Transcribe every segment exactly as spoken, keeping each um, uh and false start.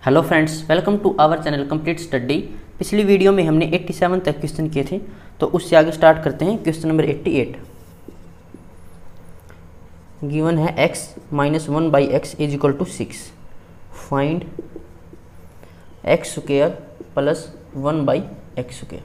Hello friends, welcome to our channel complete study. पिछली video में हमने सत्तासी तक क्वेश्चन किए थे, तो उससे आगे स्टार्ट करते हैं। क्वेश्चन नंबर अट्ठासी। गिवन है x minus one by x is equal to six. Find x square plus one by x square.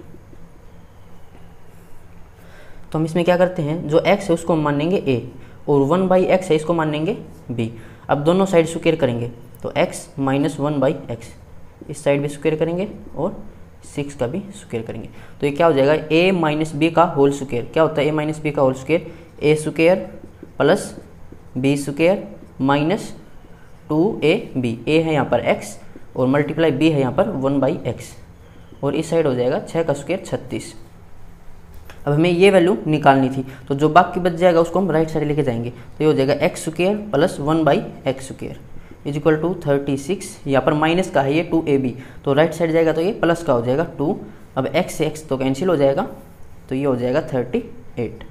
तो हम इसमें क्या करते हैं, जो x है उसको हम मानेंगे a और वन बाई एक्स है इसको मानेंगे b। अब दोनों साइड स्क्वेयर करेंगे तो x minus one by x, इस साइड भी स्क्वेयर करेंगे और सिक्स का भी स्क्वेयर करेंगे। तो ये क्या हो जाएगा, a माइनस बी का होल स्क्वेयर। क्या होता है a माइनस बी का whole square, A square plus B square minus two A B. A है यहाँ पर x और मल्टीप्लाई b है यहाँ पर वन बाई एक्स, और इस साइड हो जाएगा छः का स्क्वेयर छत्तीस। अब हमें ये वैल्यू निकालनी थी, तो जो बाकी बच जाएगा उसको हम राइट साइड लेके जाएंगे। तो ये हो जाएगा x square plus one by x square is equal to thirty six. यहाँ पर माइनस का है ये टू ए बी, तो राइट साइड जाएगा तो ये प्लस का हो जाएगा टू। अब x से x तो कैंसिल हो जाएगा, तो ये हो जाएगा थर्टी एट।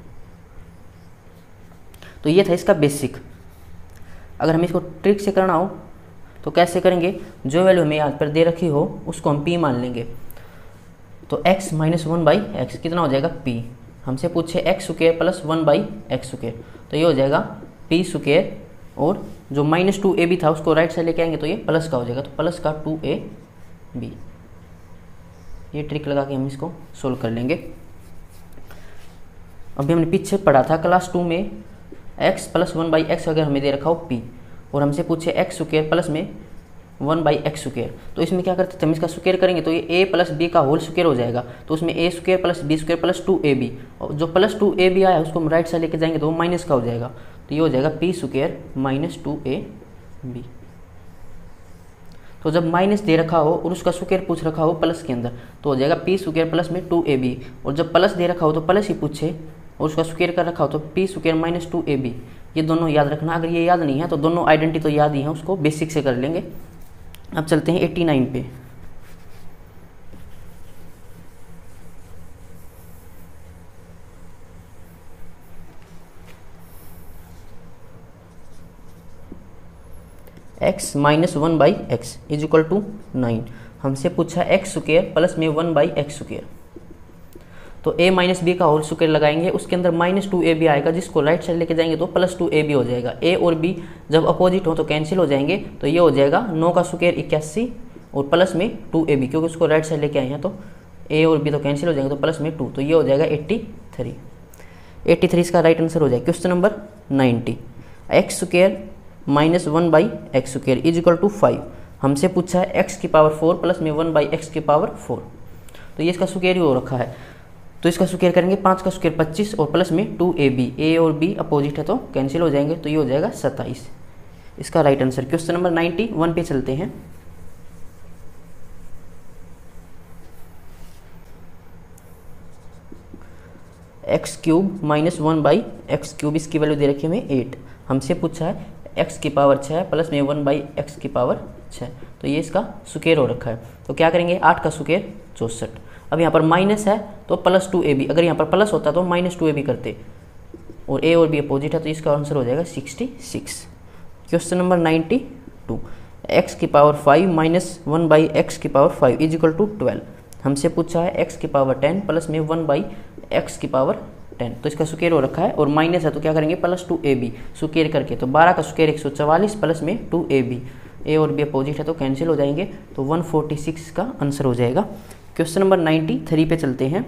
तो ये था इसका बेसिक। अगर हमें इसको ट्रिक से करना हो तो कैसे करेंगे, जो वैल्यू हमें यहाँ पर दे रखी हो उसको हम p मान लेंगे। तो x minus one by x कितना हो जाएगा p। हमसे पूछे x square plus one by x square, तो ये हो जाएगा p स्क्वेयर, और जो माइनस टू ए बी था उसको राइट साइड लेके आएंगे तो ये प्लस का हो जाएगा, तो प्लस का टू ए बी। ये ट्रिक लगा के हम इसको सोल्व कर लेंगे। अभी हमने पीछे पढ़ा था क्लास टू में x plus one by x अगर हमें दे रखा हो p, और हमसे पूछे एक्स स्क्वेयर प्लस में वन बाई एक्स स्क्वेयर, तो इसमें क्या करते थे, हम इसका स्क्वेयर करेंगे तो ये a प्लस बी का होल स्क्वेयर हो जाएगा। तो उसमें A square plus B square plus two A B, और जो प्लस टू ए बी आया उसको हम राइट साइड लेके जाएंगे तो वो माइनस का हो जाएगा। तो ये हो जाएगा P square minus two A B. तो जब माइनस दे रखा हो और उसका स्क्वेयर पूछ रखा हो प्लस के अंदर, तो हो जाएगा पी स्क्वेयर प्लस में टू ए बी, और जब प्लस दे रखा हो तो प्लस ही पूछे और उसका स्क्वेयर कर रखा हो तो P square minus two A B. ये दोनों याद रखना। अगर ये याद नहीं है तो दोनों आइडेंटिटी तो याद ही है, उसको बेसिक से कर लेंगे। अब चलते हैं एट्टी नाइन पे। x minus one by x is equal to nine. हमसे पूछा एक्स स्क्वेयर प्लस में वन बाई एक्स स्क्वेयर, तो a माइनस बी का होल स्क्वेयर लगाएंगे, उसके अंदर माइनस टू ए बी आएगा, जिसको राइट साइड लेके जाएंगे तो प्लस टू ए बी हो जाएगा। a और b जब अपोजिट हो तो कैंसिल हो जाएंगे, तो ये हो जाएगा नौ का स्क्वेयर इक्यासी और प्लस में टू ए बी, क्योंकि उसको राइट साइड लेके आए हैं तो a और b तो कैंसिल हो जाएंगे, तो प्लस में टू, तो ये हो जाएगा एट्टी थ्री। एट्टी थ्री इसका राइट आंसर हो जाएगा। Question number ninety. X square minus one by x square is equal to five. हमसे पूछा है एक्स की पावर फोर प्लस में वन बाई एक्स की पावर फोर, तो ये इसका स्क्वेयर ही हो रखा है, तो इसका स्क्वेयर करेंगे पाँच का स्क्वेयर पच्चीस और प्लस में टू ए बी। ए और बी अपोजिट है तो कैंसिल हो जाएंगे, तो ये हो जाएगा सत्ताईस। इसका right answer. Question number ninety one पे चलते हैं। X cube minus one by x cube, इसकी वैल्यू दे रखी है हमें एट। हमसे पूछा है एक्स की पावर छः प्लस में वन बाई एक्स की पावर छः, तो ये इसका स्क्वेयर हो रखा है। तो क्या करेंगे, आठ का स्क्वेयर चौंसठ। अब यहाँ पर माइनस है तो प्लस टू ए बी, अगर यहाँ पर प्लस होता तो माइनस टू ए बी करते, और ए और बी अपोजिट है तो इसका आंसर हो जाएगा sixty six. Question number ninety two. X की power five minus one by x की power five is equal to twelve. हमसे पूछा है एक्स की पावर टेन प्लस में वन बाई एक्स की पावर टेन, तो इसका स्क्वेयर हो रखा है, और माइनस है तो क्या करेंगे plus two A B square करके, तो बारह का स्क्वेयर एक सौ चवालीस प्लस में टू ए बी। ए और बी अपोजिट है तो कैंसिल हो जाएंगे, तो वन फोर्टी सिक्स का आंसर हो जाएगा। क्वेश्चन नंबर नाइन्टी थ्री पे चलते हैं।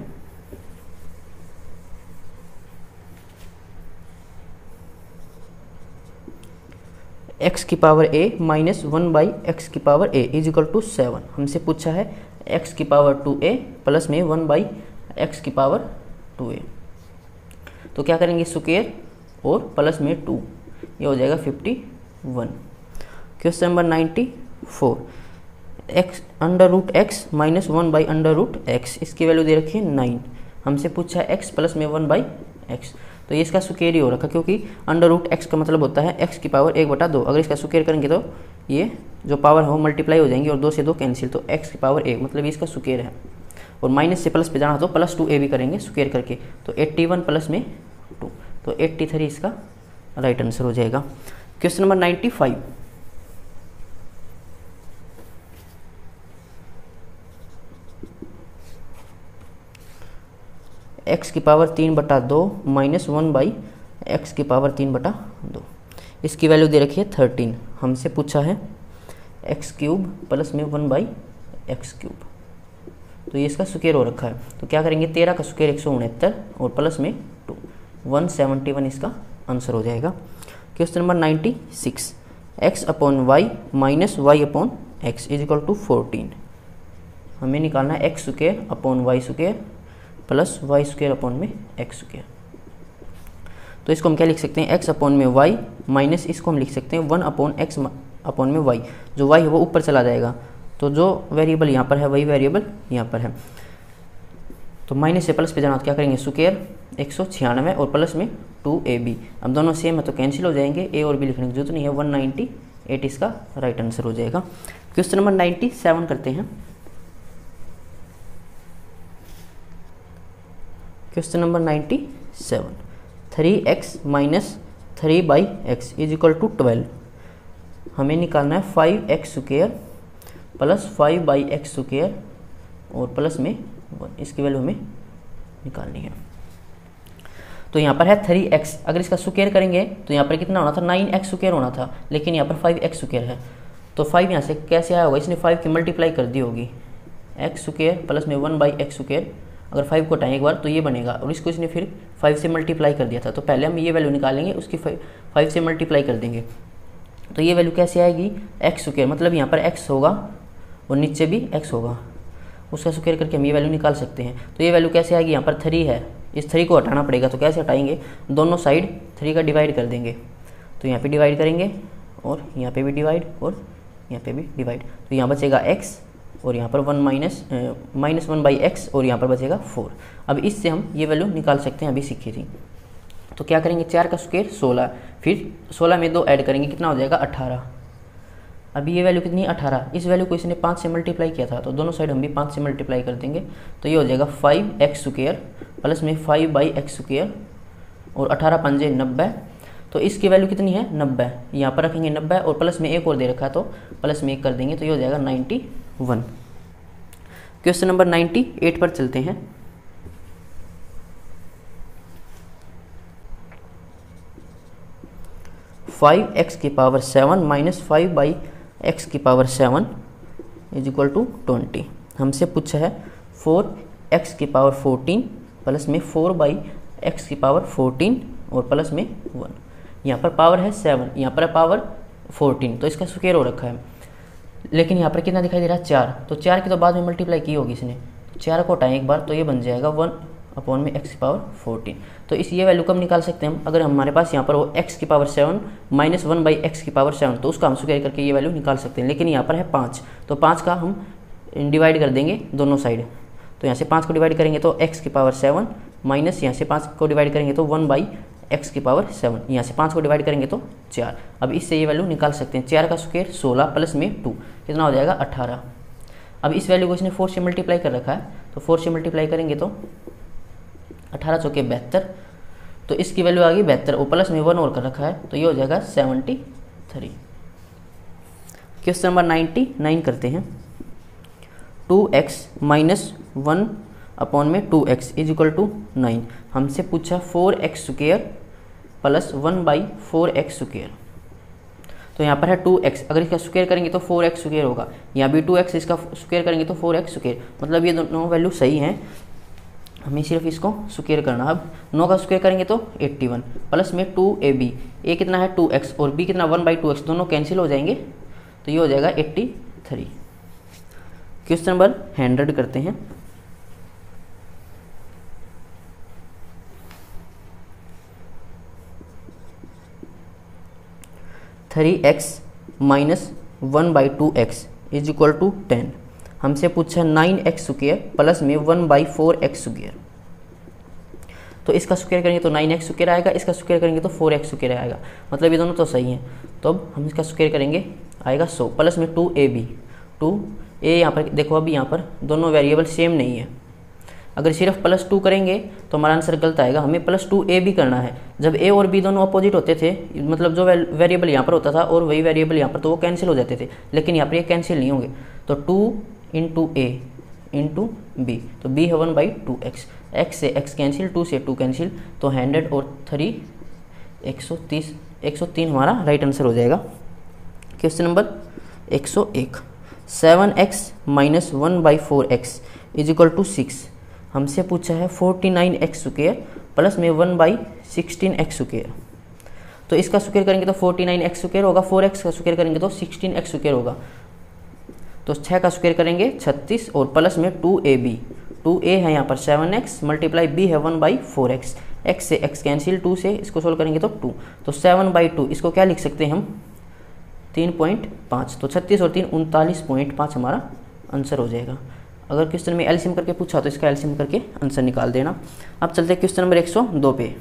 एक्स की power A minus one by x की power A is equal to seven. हमसे पूछा है एक्स की पावर टू ए प्लस में वन बाई एक्स की पावर टू ए, तो क्या करेंगे स्क्वेयर और प्लस में टू, ये हो जाएगा fifty one. Question number ninety four. X under root x minus one by under root x, इसकी वैल्यू दे रखी है नाइन। हमसे पूछा है एक्स प्लस में वन बाई एक्स, तो ये इसका स्क्वेयर ही हो रखा, क्योंकि अंडर रूट एक्स का मतलब होता है एक्स की पावर एक बटा दो। अगर इसका स्क्वेयर करेंगे तो ये जो पावर है वो मल्टीप्लाई हो जाएंगी और दो से दो कैंसिल, तो एक्स की पावर एक मतलब ये इसका स्क्वेयर है। और माइनस से प्लस पे जाना तो प्लस टू ए भी करेंगे स्क्वेयर करके, तो एट्टी वन प्लस में टू, तो एट्टी थ्री इसका राइट आंसर हो जाएगा। Question number ninety five. X की पावर तीन बटा दो माइनस वन बाई एक्स की पावर तीन बटा दो। इसकी वैल्यू दे रखी है थर्टीन, हमसे पूछा है एक्स क्यूब प्लस में वन बाई एक्स क्यूब, तो ये इसका स्क्वायर हो रखा है। तो क्या करेंगे, तेरह का स्क्वायर एक सौ उनहत्तर और प्लस में टू, वन सेवेंटी वन इसका आंसर हो जाएगा। Question number ninety six, x upon y minus y upon x is equal to fourteen. हमें निकालना है x square upon y square plus y square upon में एक्स स्क्वायर। तो इसको हम क्या लिख सकते हैं, एक्स अपॉन में वाई माइनस इसको हम लिख सकते हैं वन अपॉन एक्स अपॉन में वाई। जो वाई है वो ऊपर चला जाएगा, तो जो वेरिएबल यहाँ पर है वही वेरिएबल यहाँ पर है। तो माइनस से प्लस पे जाना तो क्या करेंगे, स्क्वायर एक सौ छियानवे और प्लस में टू ए बी। अब दोनों सेम है तो कैंसिल हो जाएंगे, ए और बी लिखने की जरूरत नहीं है, वन नाइन्टी एट इसका राइट आंसर हो जाएगा। क्वेश्चन नंबर नाइन्टी सेवन करते हैं। Question number ninety seven, three x minus three by x is equal to twelve. हमें निकालना है five x square plus five by x square और plus में वन, इसकी वैल्यू हमें निकालनी है। तो यहाँ पर है थ्री एक्स, अगर इसका स्क्वायर करेंगे तो यहाँ पर कितना होना था, नाइन एक्स स्क्वायर होना था, लेकिन यहाँ पर फाइव एक्स स्क्वायर है। तो फाइव यहाँ से कैसे आया होगा, इसने फाइव की मल्टीप्लाई कर दी होगी, एक्स स्क्वायर प्लस में वन बाई एक्स स्क्वायर। अगर फाइव को हटाएं एक बार तो ये बनेगा, और इसको इसने फिर फाइव से मल्टीप्लाई कर दिया था। तो पहले हम ये वैल्यू निकालेंगे, उसकी फाइव से मल्टीप्लाई कर देंगे। तो ये वैल्यू कैसे आएगी, एक्स स्क्वायर, मतलब यहाँ पर एक्स होगा और नीचे भी एक्स होगा, उसका स्क्वायर करके हम ये वैल्यू निकाल सकते हैं। तो ये वैल्यू कैसे आएगी, यहाँ पर थ्री है, इस थ्री को हटाना पड़ेगा। तो कैसे हटाएंगे, दोनों साइड थ्री का डिवाइड कर देंगे। तो यहाँ पे डिवाइड करेंगे और यहाँ पे भी डिवाइड और यहाँ पे भी डिवाइड, तो यहाँ बचेगा एक्स और यहाँ पर one minus minus one by x और यहाँ पर बचेगा फोर। अब इससे हम ये वैल्यू निकाल सकते हैं, अभी सीखी थी। तो क्या करेंगे, चार का स्क्वायर सोलह, फिर सोलह में दो ऐड करेंगे, कितना हो जाएगा अठारह। अभी ये वैल्यू कितनी है अठारह, इस वैल्यू को इसने पाँच से मल्टीप्लाई किया था, तो दोनों साइड हम भी पाँच से मल्टीप्लाई कर देंगे। तो ये हो जाएगा फाइव एक्स स्क्वायर प्लस में फाइव बाई एक्स स्क्वायर और अठारह पंजे नब्बे। तो इसकी वैल्यू कितनी है, नब्बे, यहाँ पर रखेंगे नब्बे और प्लस में एक और दे रखा है तो प्लस में एक कर देंगे, तो ये हो जाएगा ninety one. Question number ninety eight पर चलते हैं। फाइव एक्स की power seven minus five by x की power seven is equal to twenty. हमसे पूछा है फोर एक्स की पावर फोर्टीन प्लस में फोर बाई एक्स की पावर फोर्टीन और प्लस में वन। यहाँ पर पावर है सेवन, यहाँ पर पावर फोर्टीन, तो इसका स्क्वायर हो रखा है। लेकिन यहाँ पर कितना दिखाई दे रहा है, चार, तो चार की तो बाद में मल्टीप्लाई की होगी इसने, चार को हटाएं एक बार तो ये बन जाएगा वन अपॉन में एक्स की पावर फोर्टीन। तो इस ये वैल्यू कब निकाल सकते हैं हम, अगर हमारे पास यहाँ पर वो एक्स की power seven minus one by x की पावर सेवन, तो उसका हम स्क्वायर करके ये वैल्यू निकाल सकते हैं। लेकिन यहाँ पर है पाँच, तो पाँच का हम डिवाइड कर देंगे दोनों साइड। तो यहाँ से पाँच को डिवाइड करेंगे तो एक्स की पावर सेवन माइनस यहाँ से पाँच को डिवाइड करेंगे तो वन बाई एक्स की पावर सेवन, यहाँ से पाँच को डिवाइड करेंगे तो चार। अब इससे ये वैल्यू निकाल सकते हैं, चार का स्क्वायर सोलह प्लस में टू कितना हो जाएगा अठारह। अब इस वैल्यू को इसने फोर से मल्टीप्लाई कर रखा है, तो फोर से मल्टीप्लाई करेंगे तो अठारह चौके बहत्तर, तो इसकी वैल्यू आ गई बहत्तर और प्लस में वन और कर रखा है, तो ये हो जाएगा seventy three. Question number ninety nine करते हैं। Two x minus one upon में two x is equal to nine. हमसे पूछा four x square plus one by four x square. तो यहाँ पर है टू एक्स, अगर इसका स्क्वायर करेंगे तो फोर एक्स स्क्वायर होगा, यहाँ भी टू एक्स, इसका स्क्वायर करेंगे तो फोर एक्स स्क्वायर, मतलब ये दोनों वैल्यू सही हैं, हमें सिर्फ इसको स्क्वायर करना। अब नौ का स्क्वायर करेंगे तो इक्यासी प्लस में टू ए बी, ए कितना है टू एक्स और बी कितना वन बाई टू एक्स, दोनों कैंसिल हो जाएंगे, तो ये हो जाएगा तिरासी। क्वेश्चन नंबर हंड्रेड करते हैं। Three x minus one by two x is equal to ten. हमसे पूछा नाइन एक्स स्क्वायर प्लस में one by four x square. तो इसका स्क्वायर करेंगे तो नाइन एक्स स्क्वायर आएगा, इसका स्क्वायर करेंगे तो फोर एक्स स्क्वायर आएगा, मतलब ये दोनों तो सही हैं। तो अब हम इसका स्क्वायर करेंगे, आएगा सौ प्लस में two A B, two A यहाँ पर देखो अभी यहाँ पर दोनों वेरिएबल सेम नहीं है, अगर सिर्फ प्लस टू करेंगे तो हमारा आंसर गलत आएगा, हमें प्लस टू ए भी करना है। जब ए और बी दोनों अपोजिट होते थे, मतलब जो वेरिएबल यहाँ पर होता था और वही वेरिएबल यहाँ पर, तो वो कैंसिल हो जाते थे, लेकिन यहाँ पर ये कैंसिल नहीं होंगे। तो two into A into B, तो बी है one by two x, x से एक्स कैंसिल, टू से टू कैंसिल, तो हंड्रेड और थ्री एक सौ तीस, एक सौ तीन हमारा राइट आंसर हो जाएगा। क्वेश्चन नंबर एक सौ एक, seven x minus one by four x is equal to six. हमसे पूछा है forty nine x square plus में one by sixteen x square. तो इसका स्क्वायर करेंगे तो फोर्टी नाइन एक्स स्क्वायर होगा, फोर एक्स का स्क्वायर करेंगे तो सिक्सटीन एक्स स्क्वायर होगा। तो छः का स्क्वायर करेंगे छत्तीस और प्लस में two A B, two A है यहाँ पर सेवन एक्स मल्टीप्लाई बी है one by four x, x से एक्स कैंसिल, टू से इसको सोल्व करेंगे तो टू, तो सेवन बाई टू इसको क्या लिख सकते हैं हम तीन पॉइंट पाँच। तो छत्तीस और तीन उनतालीस पॉइंट पाँच हमारा आंसर हो जाएगा। अगर क्वेश्चन में एलसीएम करके पूछा तो इसका एलसीएम करके आंसर निकाल देना। अब चलते हैं क्वेश्चन नंबर एक सौ दो पे।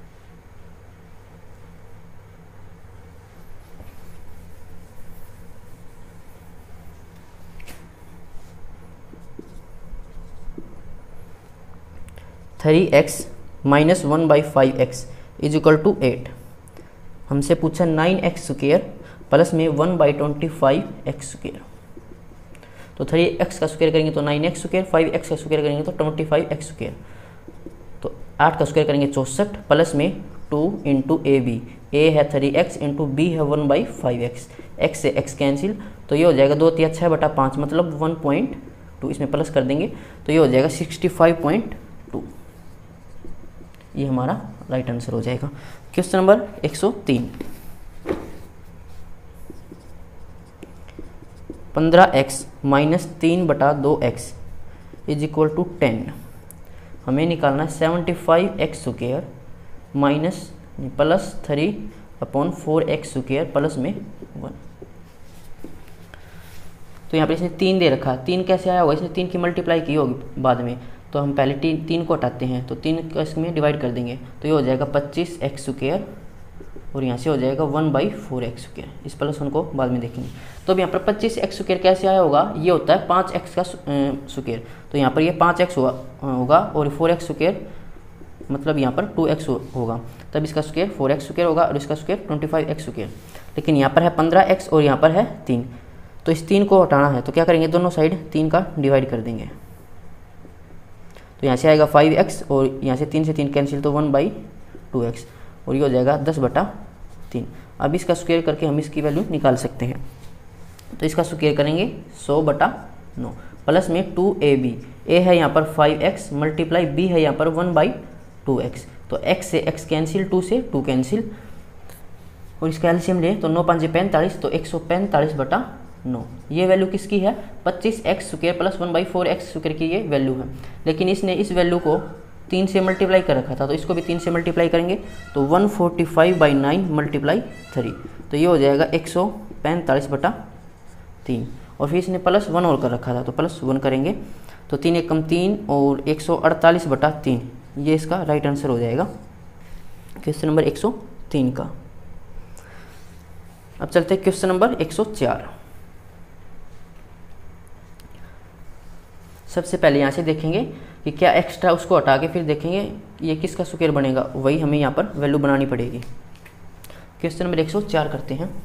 Three x minus one by five x is equal to eight. हमसे पूछा नाइन एक्स स्क्वेयर प्लस में one by twenty five x square. तो थ्री एक्स का स्क्वायर करेंगे तो nine x square, five x का स्क्वायर करेंगे तो ट्वेंटी फाइव एक्स स्क्वायर। तो आठ का स्क्वायर करेंगे चौंसठ प्लस में two into A B, A है थ्री एक्स इंटू बी है one by five x, x से एक्स कैंसिल, तो ये हो जाएगा दो तिया छः बटा पाँच मतलब वन पॉइंट टू, इसमें प्लस कर देंगे तो ये हो जाएगा सिक्सटी फाइव पॉइंट टू। ये हमारा राइट आंसर हो जाएगा। क्वेश्चन नंबर एक सौ तीन, पंद्रह एक्स माइनस तीन बटा दो x is equal to ten. हमें निकालना है seventy five x square minus plus three upon four x square plus में वन। तो यहाँ पे इसने तीन दे रखा, तीन कैसे आया होगा, इसने तीन की मल्टीप्लाई की होगी बाद में, तो हम पहले तीन तीन को हटाते हैं, तो तीन को इसमें डिवाइड कर देंगे तो ये हो जाएगा पच्चीस एक्स स्क्वायर और यहाँ से हो जाएगा one by four x square. इस प्लस वन को बाद में देखेंगे। तो अब यहाँ पर पच्चीस एक्स स्क्वायर कैसे आया होगा, ये होता है पाँच एक्स का स्क्वायर, तो यहाँ पर ये पाँच एक्स होगा और फोर एक्स स्क्वायर मतलब यहाँ पर टू एक्स होगा, तब इसका स्क्वायर फोर एक्स स्क्वायर होगा और इसका square twenty five x square. लेकिन यहाँ पर है पंद्रह एक्स और यहाँ पर है तीन, तो इस तीन को हटाना है तो क्या करेंगे, दोनों साइड तीन का डिवाइड कर देंगे। तो यहाँ से आएगा फाइव एक्स और यहाँ से तीन से तीन कैंसिल तो वन बाई टू एक्स और ये हो जाएगा दस बटा तीन। अब इसका स्क्वायर करके हम इसकी वैल्यू निकाल सकते हैं। तो इसका स्क्वायर करेंगे सौ बटा नौ प्लस में टू ए बी, ए है यहाँ पर फाइव एक्स मल्टीप्लाई बी है यहाँ पर वन बाई टू एक्स, तो एक्स से एक्स कैंसिल, टू से टू कैंसिल और इसका एलसीएम ले तो नौ पाँच पैंतालीस, तो एक सौ पैंतालीस बटा नौ। ये वैल्यू किसकी है, पच्चीस x square plus one by four x square की ये वैल्यू है। लेकिन इसने इस वैल्यू को तीन से मल्टीप्लाई कर रखा था, तो इसको भी तीन से मल्टीप्लाई करेंगे तो one forty five by nine multiply three, तो ये हो जाएगा एक सौ पैंतालीस बटा तीन। और फिर इसने प्लस वन और कर रखा था तो प्लस वन करेंगे तो तीन एक कम तीन और एक सौ अड़तालीस बटा तीन, ये इसका राइट आंसर हो जाएगा क्वेश्चन नंबर एक सौ तीन का। अब चलते हैं क्वेश्चन नंबर एक सौ चार। सबसे पहले यहाँ से देखेंगे कि क्या एक्स्ट्रा, उसको हटा के फिर देखेंगे ये किसका स्क्वायर बनेगा, वही हमें यहाँ पर वैल्यू बनानी पड़ेगी। क्वेश्चन नंबर एक सौ चार करते हैं।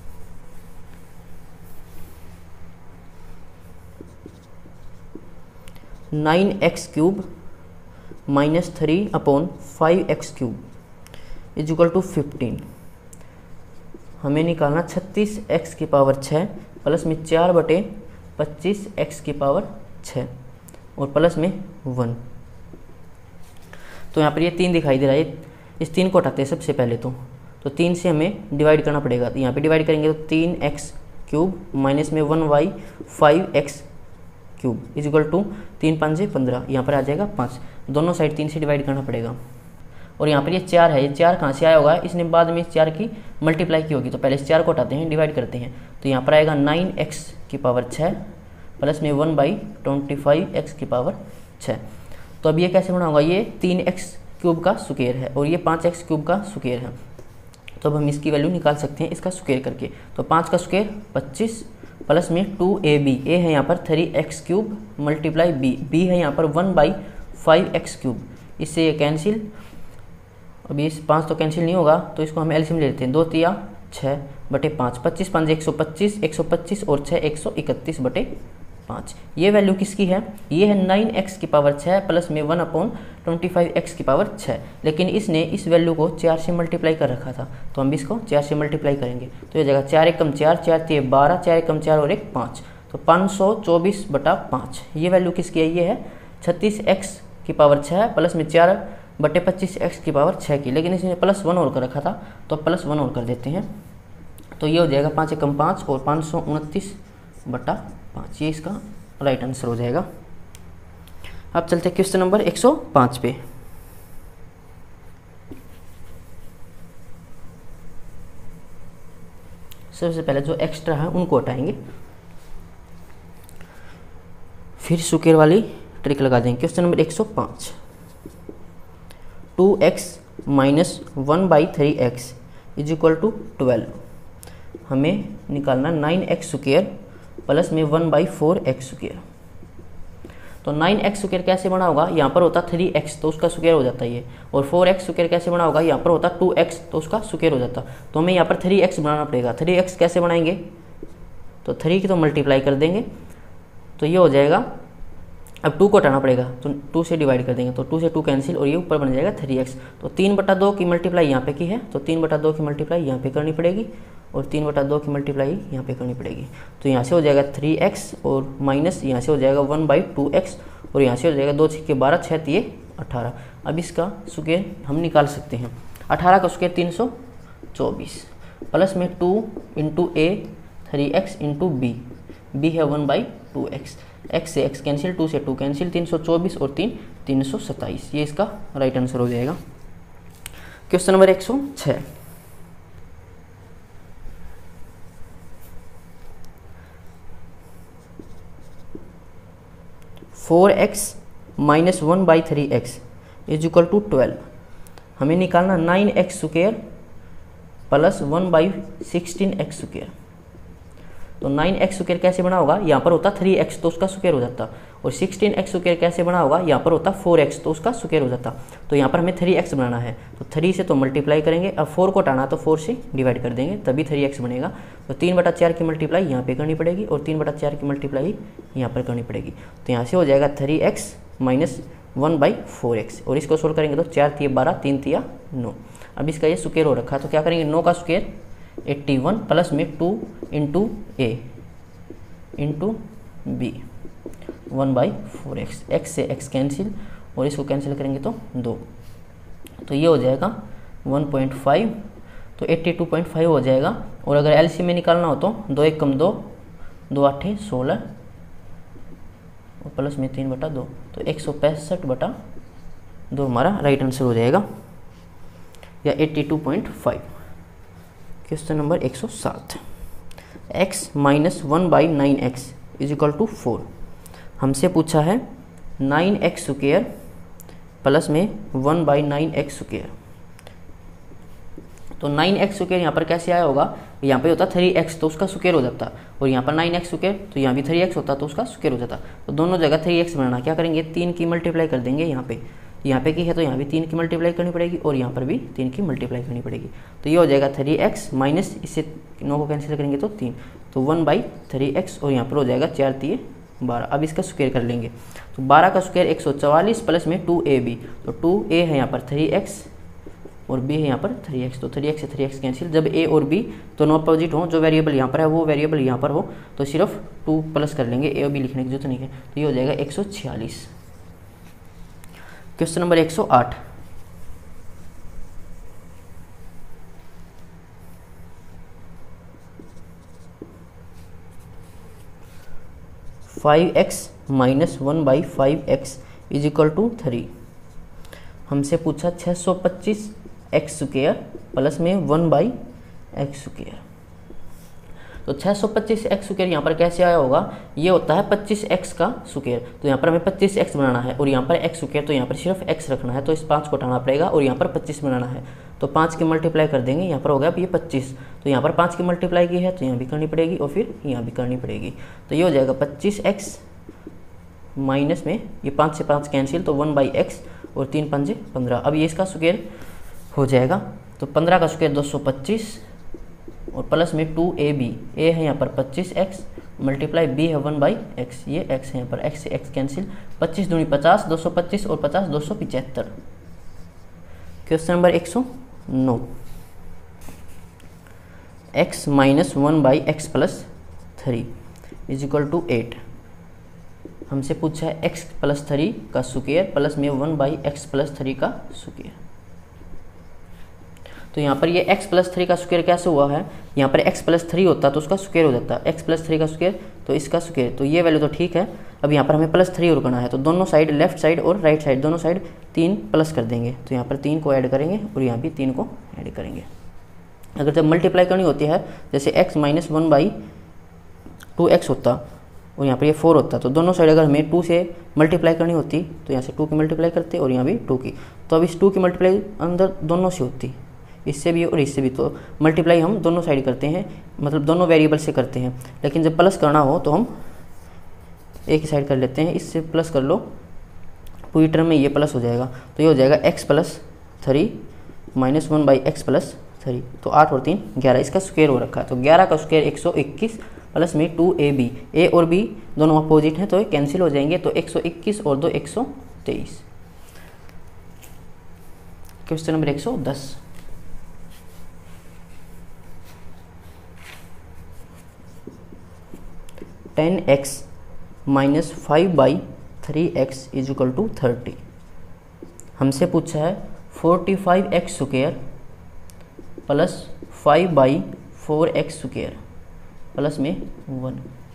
Nine x cube minus three upon five x cube is equal to fifteen. हमें निकालना छत्तीस एक्स की पावर छः प्लस में चार बटे पच्चीस एक्स की पावर छः और प्लस में वन। तो यहाँ पर ये तीन दिखाई दे रहा है, इस तीन को हटाते हैं सबसे पहले तो तो तीन से हमें डिवाइड करना पड़ेगा। तो यहाँ पे डिवाइड करेंगे तो तीन एक्स क्यूब माइनस में one by five x cube is equal to तीन पाँच पंद्रह, यहाँ पर आ जाएगा पाँच। दोनों साइड तीन से डिवाइड करना पड़ेगा। और यहाँ पर ये चार है, ये चार कहाँ से आया होगा, इसने बाद में इस चार की मल्टीप्लाई की होगी, तो पहले इस चार को हटाते हैं, डिवाइड करते हैं। तो यहाँ पर आएगा नाइन एक्स की पावर छः प्लस में one by twenty five x की पावर छः। तो अब ये कैसे बना होगा, ये तीन एक्स क्यूब का स्क्वायर है और ये पाँच एक्स क्यूब का स्क्वायर है, तो अब हम इसकी वैल्यू निकाल सकते हैं इसका स्क्वायर करके। तो पाँच का स्क्वायर पच्चीस प्लस में टू ए बी, ए है यहाँ पर three x cube multiply B, B है यहाँ पर one by five x cube, इससे ये कैंसिल, अब ये पाँच तो कैंसिल नहीं होगा तो इसको हम एलसीएम ले लेते हैं। दो तिया छः बटे पाँच, पच्चीस पाँच एक सौ पच्चीस, एक सौ पच्चीस और छः एक सौ इकतीस बटे पाँच। ये वैल्यू किसकी है? ये है नाइन एक्स की पावर छः प्लस में one upon twenty five x की पावर छः, लेकिन इसने इस वैल्यू को चार से मल्टीप्लाई कर रखा था, तो हम इसको चार से मल्टीप्लाई करेंगे तो ये जाएगा चार एकम चार, चार तीन बारह, चार एकम चार और एक पाँच, तो पाँच सौ चौबीस बटा पाँच। ये वैल्यू किसकी है? ये है छत्तीस एक्स की पावर छः प्लस में चार बटे पच्चीस एक्स की पावर छः की, लेकिन इसने प्लस वन और कर रखा था तो प्लस वन और कर देते हैं, तो ये हो जाएगा पाँच एकम पाँच और पाँच सौ उनतीस बटा पाँच। ये इसका राइट आंसर हो जाएगा। अब चलते हैं क्वेश्चन नंबर एक सौ पाँच पे। सबसे पहले जो एक्स्ट्रा है उनको हटाएंगे, फिर सुकेर वाली ट्रिक लगा देंगे। क्वेश्चन नंबर एक सौ पाँच, two x minus one by three x is equal to twelve. हमें निकालना नाइन एक्स स्क्वायर प्लस में one by four x square. तो नाइन एक्स स्क्वायर कैसे बना होगा? यहाँ पर होता थ्री एक्स तो उसका स्क्वायर हो जाता है ये, और फोर एक्स स्क्वायर कैसे बना होगा? यहाँ पर होता टू एक्स तो उसका स्क्वायर हो जाता, तो हमें यहाँ पर थ्री एक्स बनाना पड़ेगा। थ्री एक्स कैसे बनाएंगे? तो थ्री की तो मल्टीप्लाई कर देंगे, तो ये हो जाएगा। अब टू को हटाना पड़ेगा तो टू से डिवाइड कर देंगे, तो टू से टू कैंसिल और ये ऊपर बन जाएगा थ्री एक्स। तो तीन बटा दो की मल्टीप्लाई यहाँ पे की है, तो तीन बटा दो की मल्टीप्लाई यहाँ पे करनी पड़ेगी और तीन बटा दो की मल्टीप्लाई यहाँ पे करनी पड़ेगी। तो यहाँ से हो जाएगा थ्री एक्स और माइनस यहाँ से हो जाएगा वन बाई टू एक्स और यहाँ से हो जाएगा दो छः बारह, छः तीन अठारह। अब इसका स्क्वायर हम निकाल सकते हैं। अठारह का स्क्वायर तीन सौ चौबीस प्लस में two into A three x into B, B है one by two x, x से एक्स कैंसिल, टू से टू कैंसिल, तीन सौ चौबीस और तीन तीन सौ सत्ताईस। ये इसका राइट आंसर हो जाएगा। क्वेश्चन नंबर एक सौ छः, four x minus one by three x is equal to twelve. हमें निकालना nine x square plus one by sixteen x square. तो नाइन एक्स स्क्वायर कैसे बना होगा? यहाँ पर होता थ्री एक्स तो उसका स्क्वायर हो जाता, और सिक्सटीन एक्स स्क्वायर कैसे बना होगा? यहाँ पर होता फोर एक्स तो उसका स्क्वायर हो जाता। तो यहाँ पर हमें थ्री एक्स बनाना है, तो थ्री से तो मल्टीप्लाई करेंगे, अब फोर को हटाना तो फोर से डिवाइड कर देंगे तभी थ्री एक्स बनेगा। तो तीन बटा चार की मल्टीप्लाई यहाँ पे करनी पड़ेगी और तीन बटा चार की मल्टीप्लाई यहाँ पर करनी पड़ेगी। तो यहाँ से हो जाएगा three x minus one by four x, और इसको सोल्व करेंगे तो चार तिया बारह, तीन तिया नौ। अब इसका ये स्क्वायर हो रखा है, तो क्या करेंगे? नौ का स्क्वायर एट्टी वन प्लस में two into A into B, one by four x, x से एक्स कैंसिल और इसको कैंसिल करेंगे तो दो, तो ये हो जाएगा वन पॉइंट फाइव, तो एट्टी टू पॉइंट फाइव हो जाएगा। और अगर एलसीएम में निकालना हो तो दो एक कम दो, दो आठे सोलह और प्लस में तीन बटा दो, तो एक सौ पैंसठ बटा दो हमारा राइट आंसर हो जाएगा, या eighty two point five. Question number एक सौ सात, x minus one by nine x is equal to four. हमसे पूछा है नाइन एक्स स्क्वायर प्लस में one by nine x square. तो नाइन एक्स स्क्वायर यहाँ पर कैसे आया होगा? यहाँ पे होता थ्री एक्स तो उसका स्क्वायर हो जाता, और यहाँ पर नाइन एक्स स्क्वायर तो यहाँ भी थ्री एक्स होता तो उसका स्क्वायर हो जाता। तो दोनों जगह थ्री एक्स बनाना, क्या करेंगे? तीन की मल्टीप्लाई कर देंगे यहाँ पे, यहाँ पे की है तो यहाँ भी तीन की मल्टीप्लाई करनी पड़ेगी और यहाँ पर भी तीन की मल्टीप्लाई करनी पड़ेगी। तो ये हो जाएगा थ्री एक्स माइनस इससे नौ को कैंसिल करेंगे तो तीन, तो वन बाई थ्री एक्स और यहाँ पर हो जाएगा चार तीन बारह। अब इसका स्क्वायर कर लेंगे, तो बारह का स्क्वायर एक सौ चवालीस प्लस में टू ए बी, तो टू ए है यहाँ पर थ्री एक्स और बी है यहाँ पर थ्री एक्स, तो थ्री एक्स से थ्री एक्स कैंसिल। जब ए और बी दोनों अपोजिट हो, जो वेरिएबल यहाँ पर है वो वेरिएबल यहाँ पर हो, तो सिर्फ टू प्लस कर लेंगे, ए और बी लिखने की जरूरत नहीं है। तो ये हो जाएगा एक सौ छियालीस। क्वेश्चन नंबर एक सौ आठ, five x minus one by five x is equal to three. हमसे पूछा छः सौ पच्चीस एक्स स्क्वायर प्लस में वन बाई एक्स स्क्वायर। तो छः सौ पच्चीस एक्स स्क्वायर यहाँ पर कैसे आया होगा? ये होता है पच्चीस एक्स का स्क्वायर, तो यहाँ पर हमें पच्चीस एक्स बनाना है और यहाँ पर एक्स स्क्वायर, तो यहाँ पर सिर्फ एक्स रखना है, तो इस पाँच को हटाना पड़ेगा और यहाँ पर पच्चीस बनाना है। तो पाँच की मल्टीप्लाई कर देंगे, यहाँ पर हो गया अब ये पच्चीस, तो यहाँ पर पाँच की मल्टीप्लाई की है तो यहाँ भी करनी पड़ेगी और फिर यहाँ भी करनी पड़ेगी। तो ये हो जाएगा पच्चीस एक्स माइनस में ये पाँच से पाँच कैंसिल, तो वन बाई एक्स और तीन पंजे पंद्रह। अब ये इसका स्क्वायर हो जाएगा, तो पंद्रह का स्क्वायर दो सौ पच्चीस और प्लस में टू ए बी, ए है यहाँ पर पच्चीस एक्स मल्टीप्लाई बी है वन बाई एक्स, ये एक्स है यहाँ पर, एक्स से एक्स कैंसिल, पच्चीस दूनी पचास, दो सौ पच्चीस और पचास दो सौ पिचहत्तर। क्वेश्चन नंबर एक सौ नौ, x minus one by x plus three is equal to eight. हमसे पूछा है एक्स प्लस थ्री का स्क्वायर प्लस में one by x plus three का स्क्वायर। तो यहाँ पर ये x प्लस थ्री का स्क्वायर कैसे हुआ है, यहाँ पर x प्लस थ्री होता तो उसका स्क्वायर हो जाता, x प्लस थ्री का स्क्वायर तो इसका स्क्वायर, तो ये वैल्यू तो ठीक है। अब यहाँ पर हमें प्लस थ्री और करना है, तो दोनों साइड लेफ्ट साइड और राइट साइड दोनों साइड तीन प्लस कर देंगे, तो यहाँ पर तीन को ऐड करेंगे और यहाँ भी तीन को ऐड करेंगे। अगर जब मल्टीप्लाई करनी होती है, जैसे x minus one by two x होता और यहाँ पर ये फोर होता, तो दोनों साइड अगर हमें टू से मल्टीप्लाई करनी होती तो यहाँ से टू की मल्टीप्लाई करते और यहाँ भी टू की, तो अब इस टू की मल्टीप्लाई अंदर दोनों से होती, इससे भी और इससे भी, तो मल्टीप्लाई हम दोनों साइड करते हैं, मतलब दोनों वेरिएबल से करते हैं। लेकिन जब प्लस करना हो तो हम एक ही साइड कर लेते हैं, इससे प्लस कर लो, पूरी टर्म में ये प्लस हो जाएगा, तो ये हो जाएगा x plus three minus one by x plus three, तो आठ और तीन ग्यारह, इसका स्क्वायर हो रखा है, तो ग्यारह का स्क्वायर एक सौ इक्कीस प्लस में टू ए बी, ए और बी दोनों अपोजिट हैं तो ये कैंसिल हो जाएंगे, तो एक सौ इक्कीस और दो एक सौ तेईस। क्वेश्चन नंबर एक सौ दस, ten x minus five by three x is equal to thirty. हमसे पूछा है forty five x square plus five by four x square plus में वन।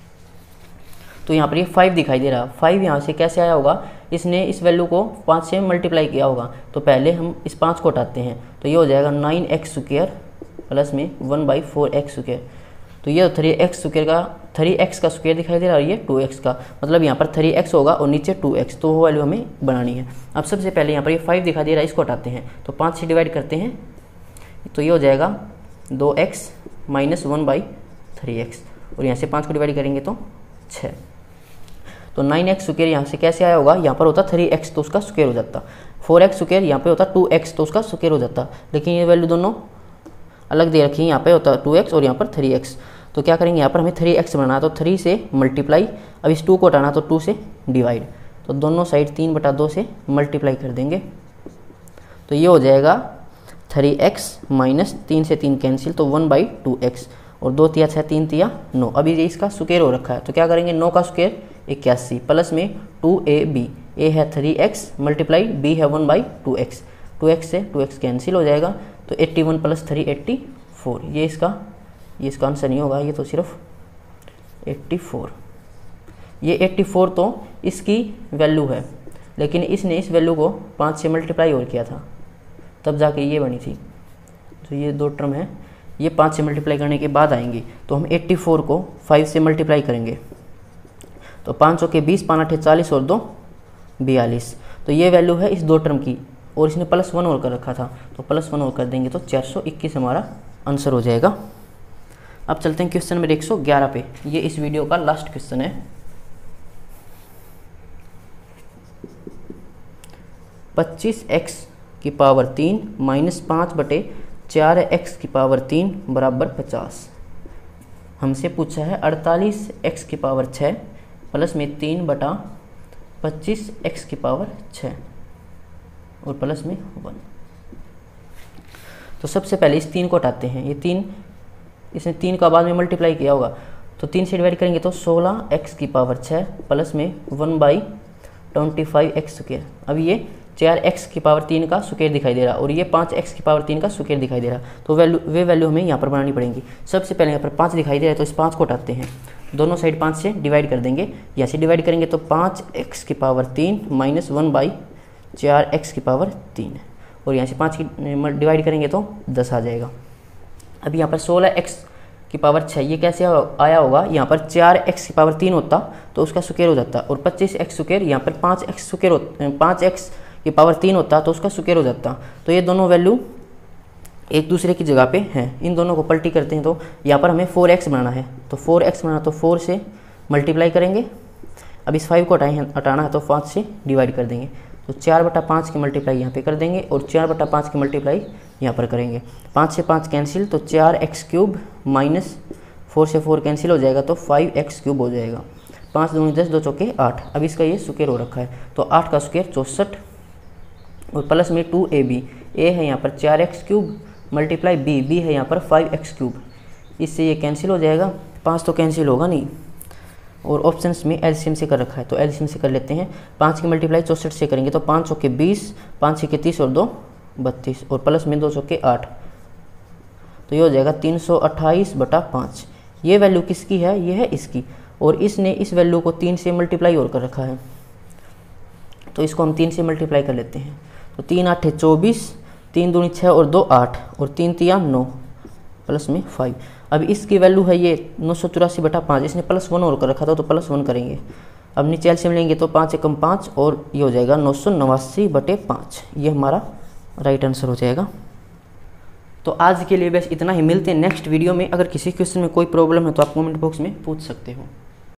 तो यहाँ पर ये फाइव दिखाई दे रहा, फाइव यहाँ से कैसे आया होगा, इसने इस वैल्यू को पाँच से मल्टीप्लाई किया होगा, तो पहले हम इस पाँच को हटाते हैं, तो ये हो जाएगा नाइन एक्स स्क्वायर प्लस में one by four x square, तो ये थ्री एक्स स्क्वायर का थ्री एक्स का स्क्वायर दिखाई दे रहा है और ये टू एक्स का, मतलब यहाँ पर थ्री एक्स होगा और नीचे टू एक्स, तो वो वैल्यू हमें बनानी है। अब सबसे पहले यहाँ पर ये फाइव दिखाई दे रहा है, इसको हटाते हैं, तो पाँच से डिवाइड करते हैं, तो ये हो जाएगा दो x minus one by three x, और यहाँ से पाँच को डिवाइड करेंगे तो छः, तो नाइन एक्स स्क्वायर यहाँ से कैसे आया होगा, यहाँ पर होता थ्री एक्स तो उसका स्क्वायर हो जाता, फोर एक्स स्क्वायर यहाँ पे होता टू एक्स तो उसका स्क्वायर हो जाता, लेकिन ये वैल्यू दोनों अलग दे रखी है, यहाँ पे होता टू एक्स और यहाँ पर थ्री एक्स, तो क्या करेंगे, यहाँ पर हमें थ्री एक्स बनाना, तो थ्री से मल्टीप्लाई, अब इस टू को हटाना तो टू से डिवाइड, तो दोनों साइड तीन बटा दो से मल्टीप्लाई कर देंगे, तो ये हो जाएगा थ्री एक्स माइनस तीन से तीन कैंसिल, तो वन बाई टू एक्स, और दो तिया छः तीन तिया नौ, अभी ये इसका स्क्वायर हो रखा है, तो क्या करेंगे, नौ का स्क्वायर इक्यासी प्लस में टू ए बी, ए है थ्री एक्स मल्टीप्लाई बी है one by two x, two x से टू एक्स कैंसिल हो जाएगा, तो eighty one plus three eighty four, ये इसका ये इसका आंसर नहीं होगा, ये तो सिर्फ एट्टी फोर, ये एट्टी फोर तो इसकी वैल्यू है, लेकिन इसने इस वैल्यू को पाँच से मल्टीप्लाई और किया था तब जाके ये बनी थी, तो ये दो टर्म है, ये पाँच से मल्टीप्लाई करने के बाद आएंगी, तो हम एट्टी फोर को फाइव से मल्टीप्लाई करेंगे, तो पाँच सौ के बीस, पाँच अठे चालीस और दो बयालीस, तो ये वैल्यू है इस दो टर्म की, और इसने प्लस वन और कर रखा था, तो प्लस वन और कर देंगे तो चार सौ इक्कीस हमारा आंसर हो जाएगा। अब चलते हैं क्वेश्चन नंबर एक सौ ग्यारह पे, ये इस वीडियो का लास्ट क्वेश्चन है। पच्चीस एक्स की पावर तीन माइनस पाँच बटे चार एक्स की पावर तीन बराबर पचास। हमसे पूछा है अड़तालीस एक्स की पावर छः प्लस में तीन बटा पच्चीस एक्स की पावर छः और प्लस में वन। तो सबसे पहले इस तीन को हटाते हैं, ये तीन इसने तीन का बाद में मल्टीप्लाई किया होगा, तो तीन से डिवाइड करेंगे तो सोलह एक्स की पावर छः प्लस में one by twenty five x square. अब ये चार एक्स की पावर तीन का स्क्वायर दिखाई दे रहा और ये पाँच एक्स की पावर तीन का स्क्वायर दिखाई दे रहा, तो वैल्यू वे वैल्यू हमें यहाँ पर बनानी पड़ेंगी। सबसे पहले यहाँ पर पाँच दिखाई दे रहा है, तो इस पाँच को हटाते हैं, दोनों साइड पाँच से डिवाइड कर देंगे, यहाँ से डिवाइड करेंगे तो पाँच एक्स की पावर तीन माइनस वन बाई चार एक्स की पावर तीन, और यहाँ से पाँच की डिवाइड करेंगे तो दस आ जाएगा। अब यहाँ पर सोलह एक्स की पावर छः, ये कैसे आया होगा, यहाँ पर चार एक्स की पावर तीन होता तो उसका स्क्वायर हो जाता, और पच्चीस एक्स स्क्वायर यहाँ पर पाँच एक्स स्क्वायर हो पाँच एक्स की पावर तीन होता तो उसका स्क्वायर हो जाता। तो ये दोनों वैल्यू एक दूसरे की जगह पे हैं, इन दोनों को पलटी करते हैं, तो यहाँ पर हमें फोर एक्स बनाना है, तो फोर एक्स बनाना तो फोर से मल्टीप्लाई करेंगे। अब इस फाइव को हटाए हटाना है तो पाँच से डिवाइड कर देंगे, तो चार बटा पाँच की मल्टीप्लाई यहाँ पे कर देंगे और चार बटा पाँच की मल्टीप्लाई यहाँ पर करेंगे। पाँच से पाँच कैंसिल, तो चार एक्स क्यूब माइनस फोर से फोर कैंसिल हो जाएगा तो फाइव एक्स क्यूब हो जाएगा। पाँच दूनी दस, दो चौके आठ। अब इसका ये स्क्वायर हो रखा है तो आठ का स्क्वायर चौंसठ और प्लस में टू ए बी। ए है यहाँ पर चार x cube multiply B, B है यहाँ पर फाइव एक्स क्यूब। इससे ये कैंसिल हो जाएगा, पाँच तो कैंसिल होगा नहीं और ऑप्शंस में एलसीएम से कर रखा है तो एलसीएम से कर लेते हैं। पाँच की मल्टीप्लाई चौंसठ से करेंगे तो पाँच चौके बीस, पाँच छः के तीस और दो बत्तीस और प्लस में दो चौके आठ, तो ये हो जाएगा तीन सौ अट्ठाईस बटा पाँच। ये वैल्यू किसकी है? ये है इसकी, और इसने इस वैल्यू को तीन से मल्टीप्लाई और कर रखा है तो इसको हम तीन से मल्टीप्लाई कर लेते हैं। तो तीन आठ है चौबीस, तीन दूनी छः और दो आठ और तीन तिया नौ प्लस में फाइव। अब इसकी वैल्यू है ये नौ सौ चौरासी बटा पाँच, इसने प्लस वन और कर रखा था तो प्लस वन करेंगे। अब नीचे एलसीएम लेंगे तो पाँच एकम पाँच और ये हो जाएगा नौ सौ नवासी बटे पाँच। ये हमारा राइट आंसर हो जाएगा। तो आज के लिए बस इतना ही, मिलते हैं नेक्स्ट वीडियो में। अगर किसी क्वेश्चन में कोई प्रॉब्लम है तो आप कमेंट बॉक्स में पूछ सकते हो।